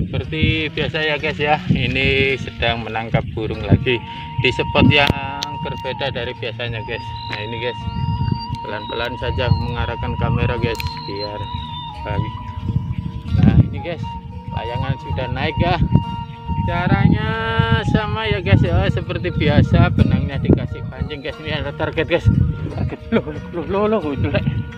Seperti biasa ya guys ya, ini sedang menangkap burung lagi di spot yang berbeda dari biasanya guys. Nah ini guys, pelan-pelan saja mengarahkan kamera guys biar baik. Nah ini guys, layangan sudah naik ya. Caranya sama ya guys ya, seperti biasa, benangnya dikasih pancing guys. Ini ada target guys, target loh itu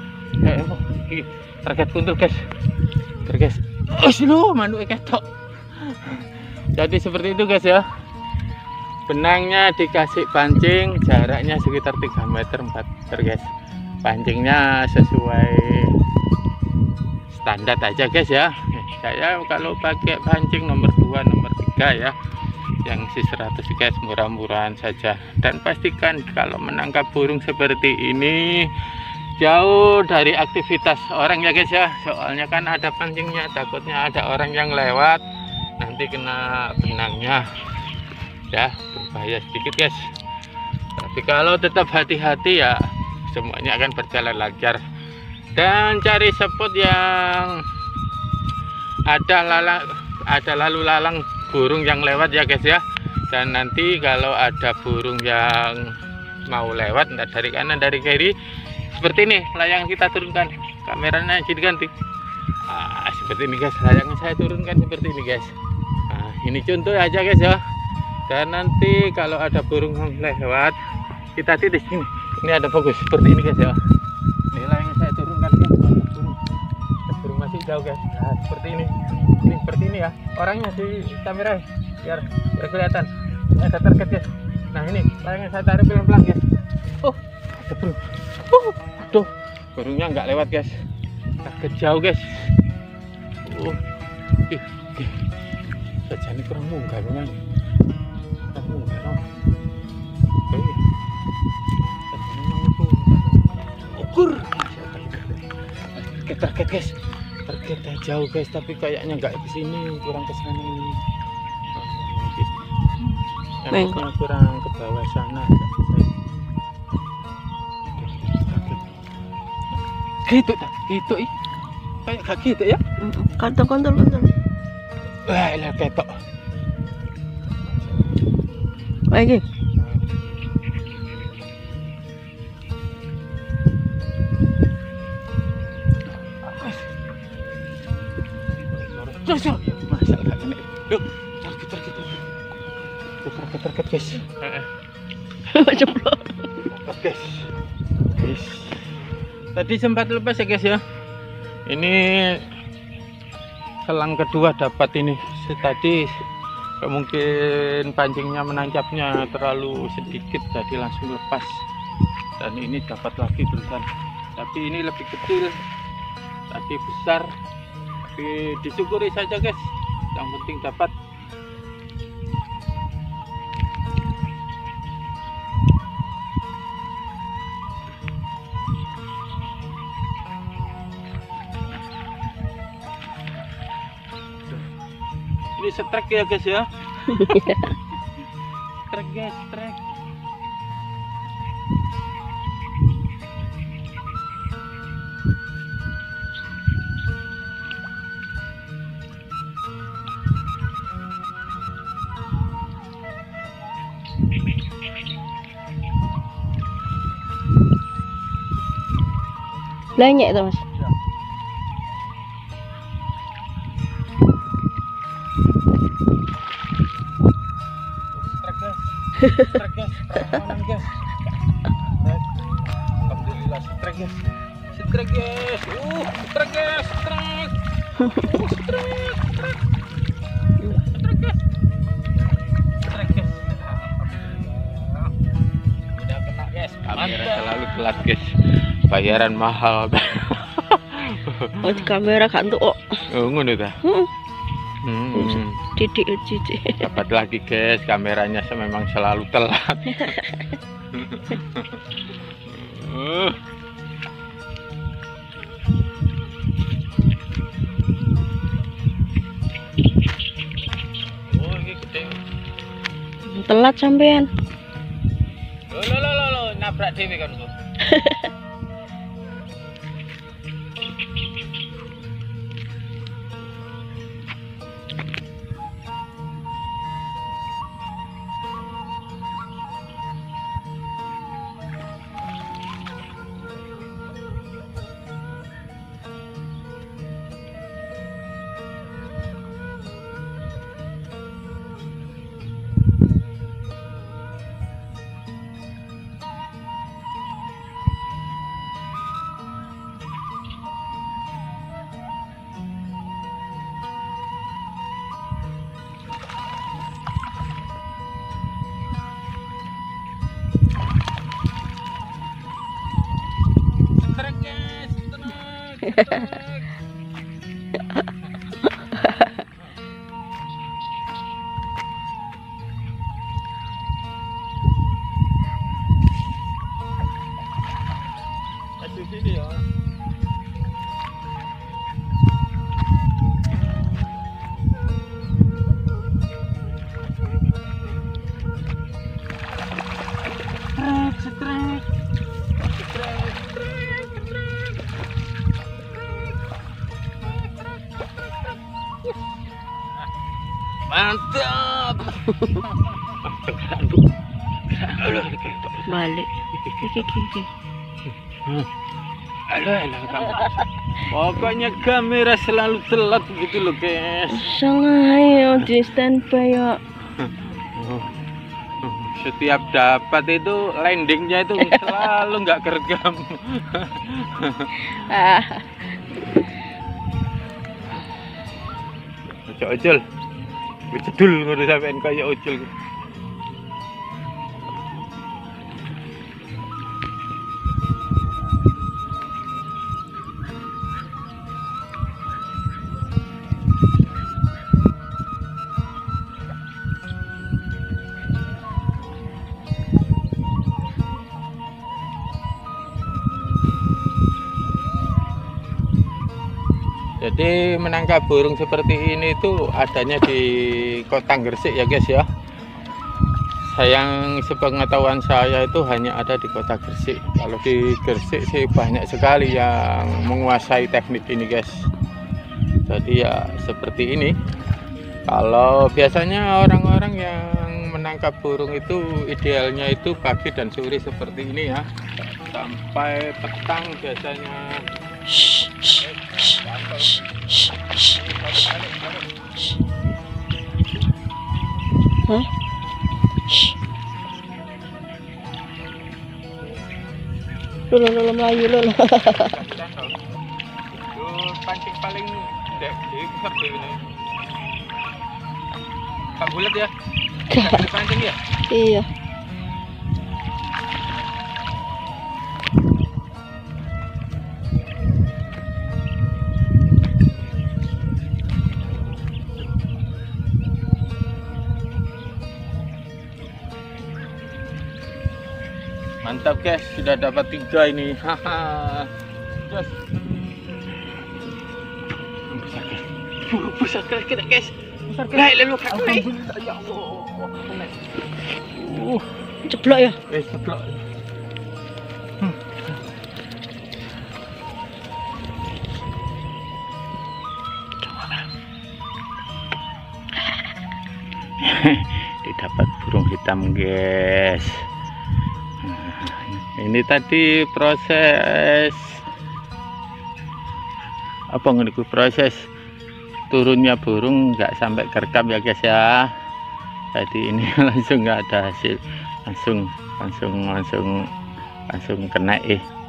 target kuntul guys, guys. Oh silo manuk ketok. Jadi seperti itu guys ya, benangnya dikasih pancing, jaraknya sekitar 3 meter 4 meter guys. Pancingnya sesuai standar aja guys ya. Saya kalau pakai pancing nomor 2 nomor 3 ya, yang si 100 guys, murah-murahan saja. Dan pastikan kalau menangkap burung seperti ini jauh dari aktivitas orang ya guys ya, soalnya kan ada pancingnya, takutnya ada orang yang lewat nanti kena benangnya ya, berbahaya sedikit guys. Tapi kalau tetap hati-hati ya, semuanya akan berjalan lancar. Dan cari spot yang ada lalu lalang burung yang lewat ya guys ya. Dan nanti kalau ada burung yang mau lewat entah dari kanan dari kiri, seperti ini layangan kita turunkan, kameranya jadi ganti. Seperti ini guys, layangan saya turunkan seperti ini guys. Nah ini contoh aja guys ya. Dan nanti kalau ada burung yang lewat, kita titis ini. Ini ada fokus seperti ini guys ya. Ini layangan saya turunkan guys, burung masih jauh guys. Nah seperti ini seperti ini ya, orangnya di kamera biar kelihatan. Ini ada target guys. Nah ini layangan saya tarik pelan-pelan guys. Oh ada burung. Aduh, burungnya nggak lewat guys, target jauh guys. Saja ini kurang munggah bunga, kurang munggah no. Ukur, target guys, targetnya jauh guys, tapi kayaknya nggak ke sini, kurang ke sana ini. Enaknya kurang ke bawah sana. Gitu kayak gak gitu ya, kontol. Wah lah ketok lagi. Masa gak kena. Loh, target guys. Jeblok. Guys. Tadi sempat lepas ya guys ya. Ini selang kedua dapat ini. Tadi mungkin pancingnya menancapnya terlalu sedikit jadi langsung lepas. Dan ini dapat lagi terusan. Tapi ini lebih kecil. Tadi besar. Tapi disyukuri saja guys. Yang penting dapat. Ini strek ya guys ya. Strek guys, strek. Banyak tuh mas. Strek guys, perlawanan guys. Alhamdulillah strek guys. Strek guys. Strek guys, strek. Strek guys. Strek guys. Udah kena guys. Kamera selalu telat guys. Bayaran mahal. Oh di kamera kan tuh. Oh ngono ta. Didik. Dapat lagi guys, kameranya memang selalu telat. Oh ini gede. Telat sampean. Lo nabrak dewe kan tuh. Di sini ya. Mantap. Balik. Iki. Pokoknya kamera selalu telat begitu loh guys. Sangat di standby ya. Setiap dapat itu landingnya itu selalu nggak kerekam. Ojol, cedul ngono sampean kaya ojol. Jadi menangkap burung seperti ini itu adanya di Kota Gresik ya guys ya. Sayang sepengetahuan saya itu hanya ada di Kota Gresik. Kalau di Gresik sih banyak sekali yang menguasai teknik ini guys. Jadi ya seperti ini. Kalau biasanya orang-orang yang menangkap burung itu idealnya itu pagi dan sore seperti ini ya. Sampai petang biasanya. Hah? Lolo Melayu lolo. Pancing paling ndek besar ini. Pak bulat ya? Pancing ya? Iya. Mantap guys, sudah dapat 3 ini. Haha. Yes. Besar sekali kita guys. Besar sekali. Lalu alhamdulillah ya Allah. Ceplok ya? Ceplok. Didapat burung hitam guys. Ini tadi proses apa ngeniku, proses turunnya burung nggak sampai kerekam ya guys ya. Jadi ini langsung nggak ada hasil, langsung kena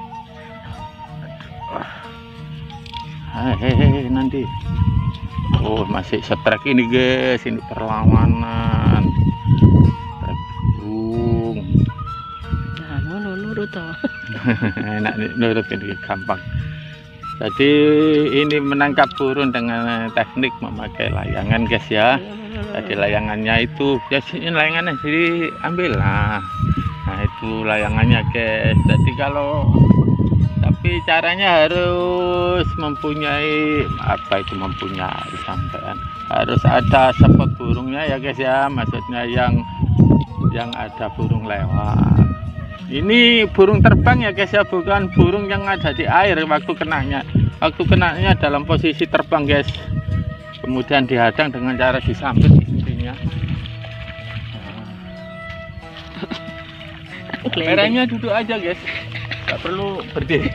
nanti. Oh masih setrek ini guys, ini perlawanan setrek burung. Nurut toh. Enak nurut ini gampang. Jadi ini menangkap burung dengan teknik memakai layangan guys ya. Jadi layangannya itu biasanya layangannya diambil lah. Nah itu layangannya guys. Jadi tapi caranya harus mempunyai sampean. Harus ada spot burungnya ya guys ya. Maksudnya yang ada burung lewat. Ini burung terbang ya guys ya, bukan burung yang ada di air waktu kenanya. Waktu kenanya dalam posisi terbang guys. Kemudian dihadang dengan cara disambit istrinya. Merahnya duduk aja guys, nggak perlu berdiri.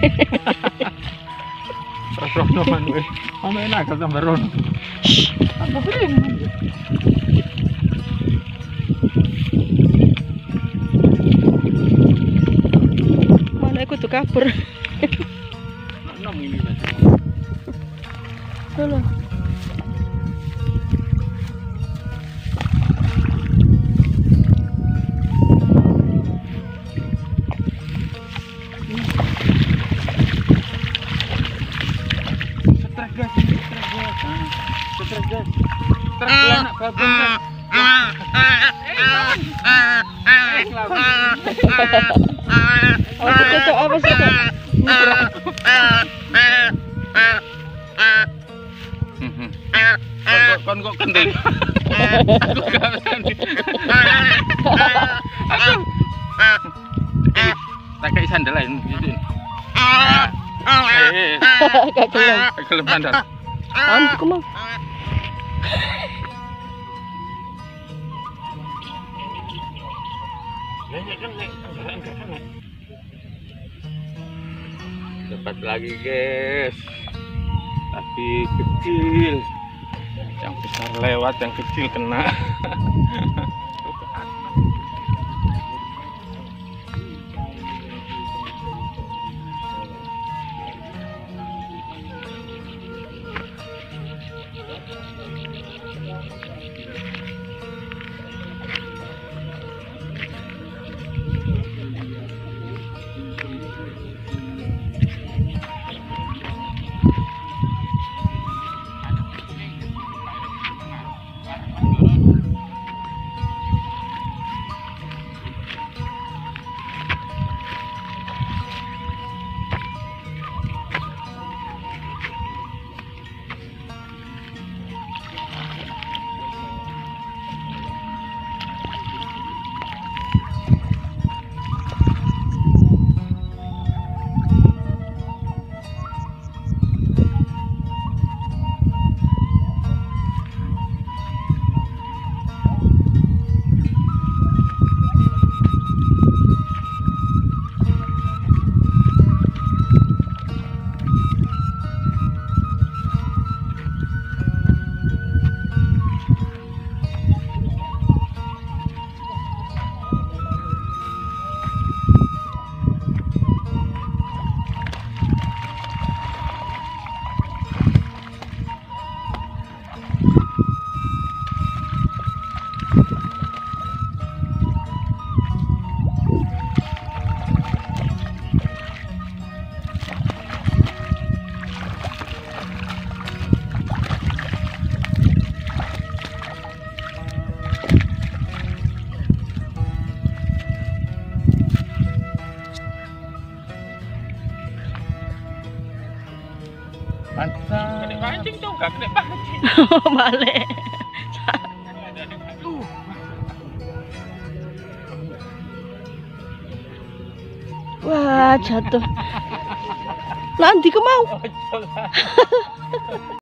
Rono-ronoan weh, enak gambar rono. Apa beri? Aku tuh kabur. Nom ini saja. Tolong. guys. Terbelah nak babon guys. Apa sih apa sih? Kon kok kendel. Aku gak berani. Tak kayak sandal lain gitu. Gak gelem. Gelem sandal. Antuk mau. Dapat lagi guys, tapi kecil. Yang besar lewat, yang kecil kena. Kena pancing tuh, gak kena pancing. Balik. Wah, jatuh. Nanti kemau.